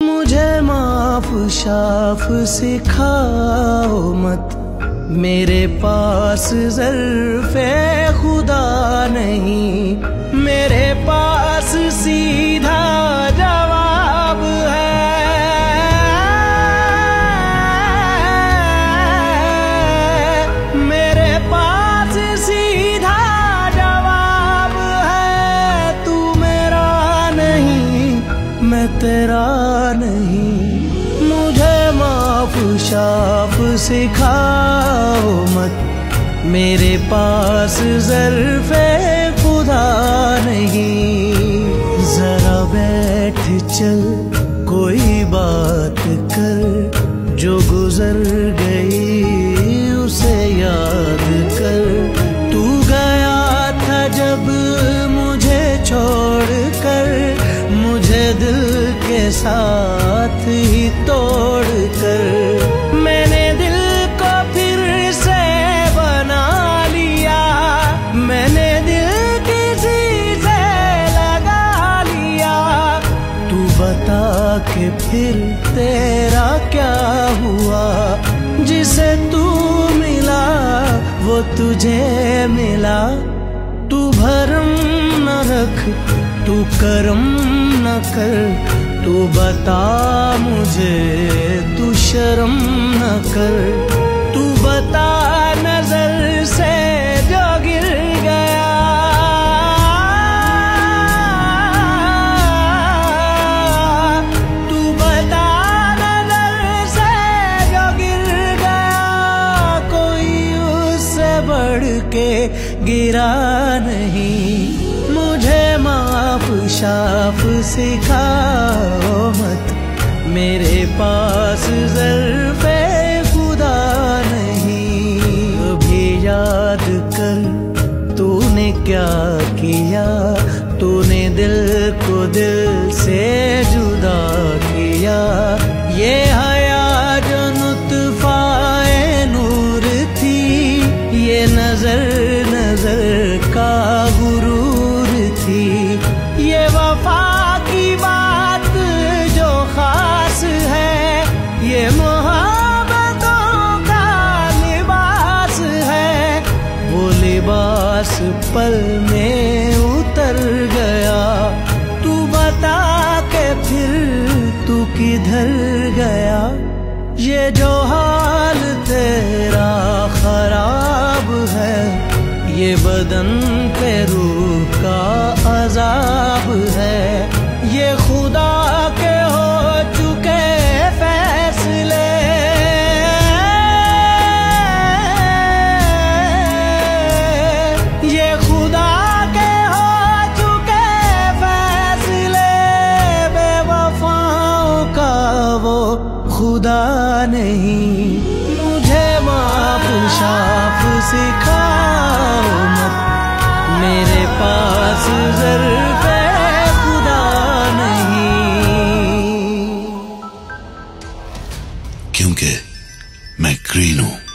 मुझे माफ शाफ सिखाओ मत, मेरे पास ज़र्फ़े खुदा नहीं, मेरे पास सीधा जवाब है। मेरे पास सीधा जवाब है, तू मेरा नहीं मैं तेरा नहीं। मुझे माफ शाफ सिखाओ मत, मेरे पास ज़र्फ़े खुदा नहीं। जरा बैठ चल कोई बात कर, जो गुजर गई उसे याद कर। तू गया था जब मुझे छोड़ कर, मुझे दिल के साथ ही तोड़ कर। मैंने दिल को फिर से बना लिया, मैंने दिल किसी से लगा लिया। तू बता के फिर तेरा क्या हुआ, जिसे तू मिला वो तुझे मिला। तू भरम न रख, तू करम न कर, तू बता मुझे तू शर्म न कर। तू बता नजर से जो गिर गया, तू बता नजर से जो गिर गया। कोई उससे बढ़ के गिरा नहीं। मुझे माफ शाफ सिखाओ मत, मेरे पास ज़र्फ़े खुदा नहीं। अभी याद कर तूने क्या किया, तूने दिल को दिल से जुदा किया। ये हया जो नुत्फ़ाए नूर थी, ये नजर नजर का गुरूर थी। ये वफा की बात जो खास है, ये मोहब्बतों का लिबास है। वो लिबास पल में उतर गया, तू बता के फिर तू किधर गया। ये जो हाल तेरा खराब है, ये बदन पे रूह का अजाब है। ये खुदा के हो चुके फैसले, ये खुदा के हो चुके फैसले। बेवफाओं का वो खुदा नहीं। मुझे माफ शाफ सिखाओ मत, मेरे पास ज़र्फ़े खुदा नहीं। क्योंकि मैं ग्रीन हूं।